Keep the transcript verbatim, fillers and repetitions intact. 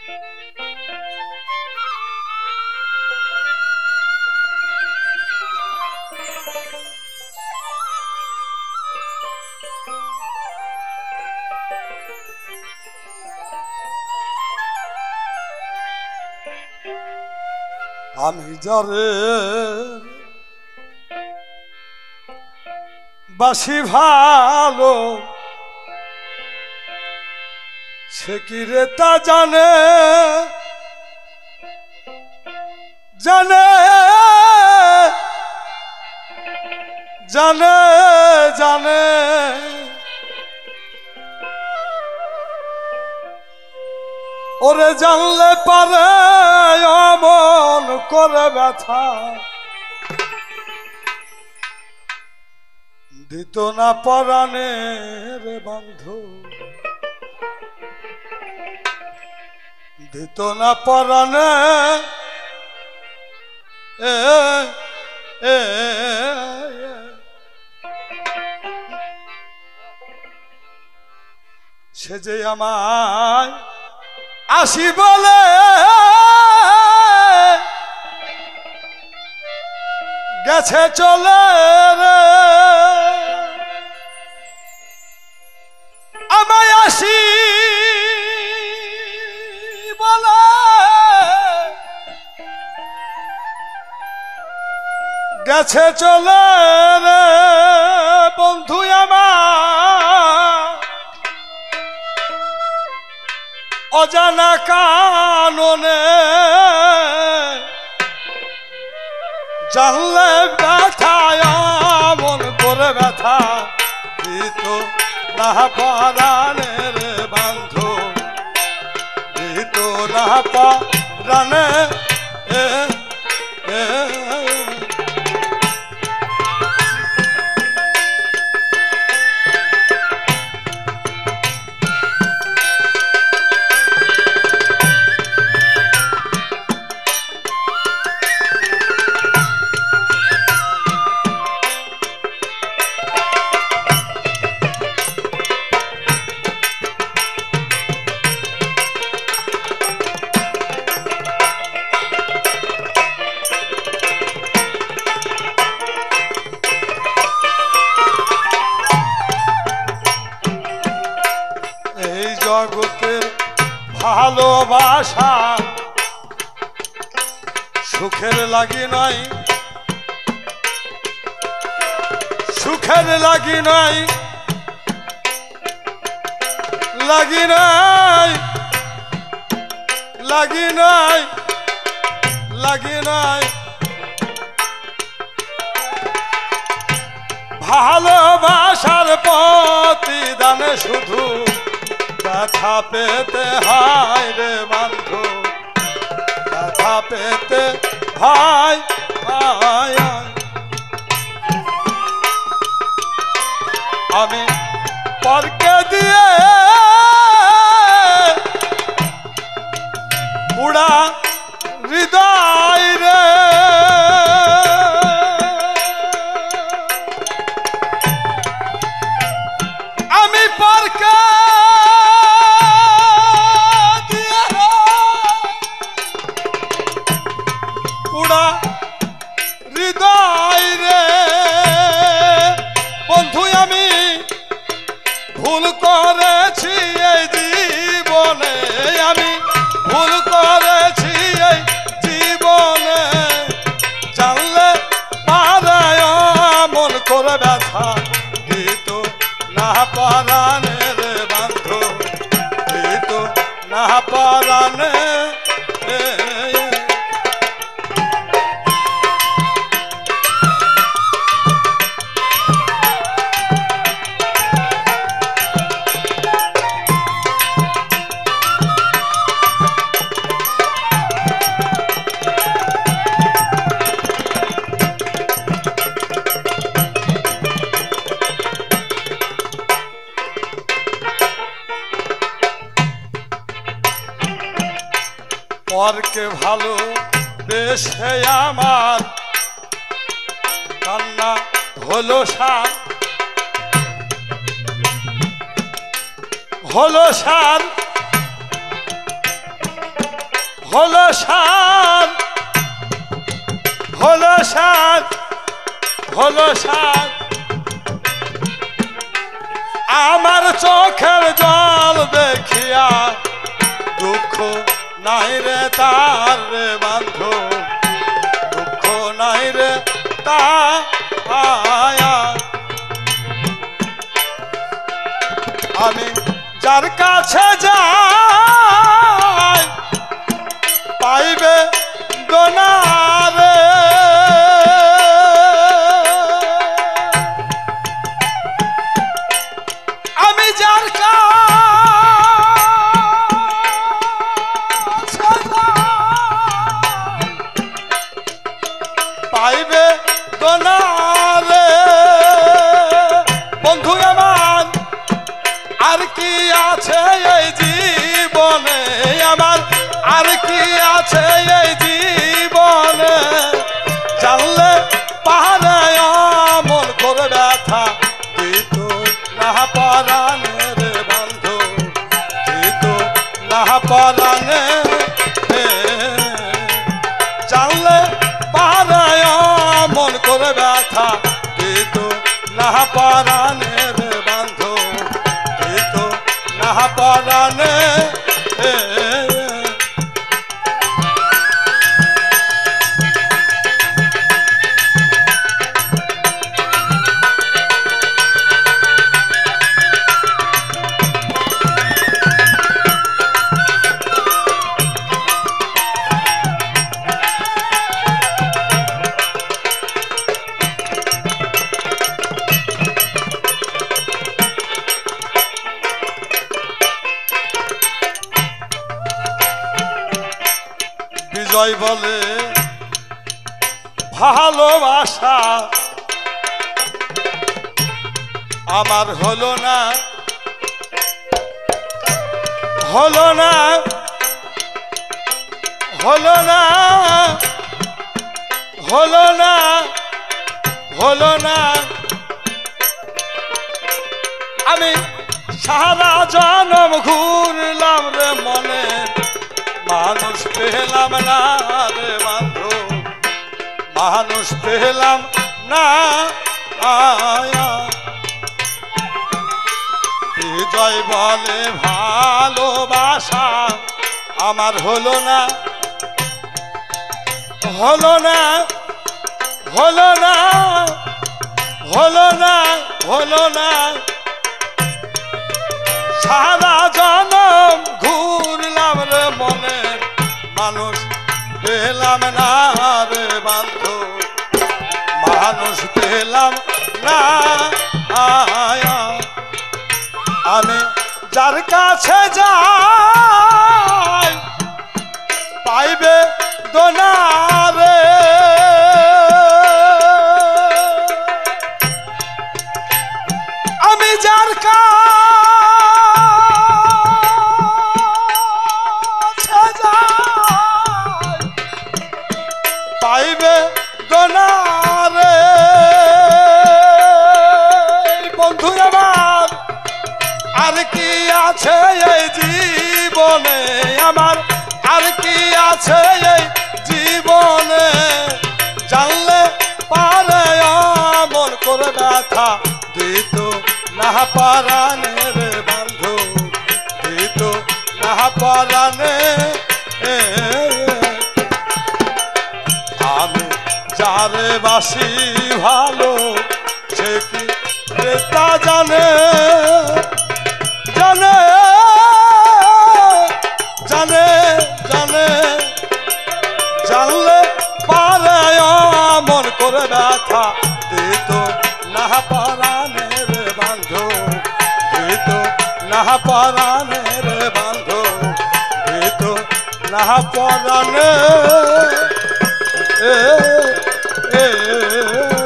আমি যারে বাসি ভালো সে কি রে তা জানে জানে জানে জানে ওরে জানলে পারে অমন করে ব্যথা দিত না পরাণে রে বন্ধু দিত না পরাণে এ এ সে যে আমায় আসি বলে গেছে চলে রে আমায় আসি বলে গেছে চলে রে বন্ধু আমার অজানা কাননে জানলে ব্যথা মন করে ব্যথা দিত না পরাণে রে বন্ধু দিত না পরাণে এ এ জগতের ভালোবাসা সুখের লাগি নাই সুখের লাগি নাই লাগি নাই লাগি নাই লাগি নাই ভালোবাসার প্রতিদানে শুধু ব্যথা পেতে হয় রে বন্ধু ব্যথা পেতে হয় আমি পরকে দিয়ে বুড়া হৃদয় রে আমি পরকে হৃদয় রে বন্ধু আমি ভুল করেছি এই জীবনে আমি ভুল করেছি এই জীবনে জানলে পারে মন করে ব্যথা দিত না পরাণে রে বন্ধু দিত না পরাণে পরকে ভালো বেশে আমার কান্না হলো সার হলো সার হলো সাত হলো সাত হলো সাত আমার চোখের জল দেখিয়া দুঃখ নাই রে তার রে বন্ধু দুঃখ নাই রে তার আমি যার কাছে যাই পাইবে দোনারে আমি যার কাছে পাইবে দোনারে বন্ধু আমার আর কি আছে এই জীবনে আমার আর কি আছে এই জীবনে জানলে পাহাড়ে মন করে ব্যথা দিত না পরাণের বন্ধু দিত না পরাণে জানলে পাহাড়ে মন করে ব্যথা দিত না পরাণের বন্ধু দিত না পরাণে বিজয় বলে ভালোবাসা আমার হলো না হলো না হলো না হলো না হলো না আমি সারা জনম ঘুরলাম রে মনে মানুষ পেলাম না রে বন্ধু মানুষ পেলাম না আয়া বিজয় বলে ভালোবাসা আমার হলো না হলো না হলো না হলো না হলো না সারা জনম ঘুরলাম রে মনে মানুষ পেলাম না রে বন্ধু মানুষ পেলাম না আয়া আমি যার কাছে যাই পাইবে দোনারে আমি যার কাছে যাই পাইবে দোনারে বন্ধু আমার আর কি আছে এই জীবনে আমার আর কি আছে এই জীবনে জানলে পারে মন করে ব্যথা দিত না পরাণের বন্ধু দিত না পরাণে আমি যারে বাসি ভালো সে কি তা জানে জানে জানে জানে জানলে পারে মন করে ব্যথা দিত না পরাণের বন্ধু দিত না পরাণের বন্ধু দিত না পরাণে এ এ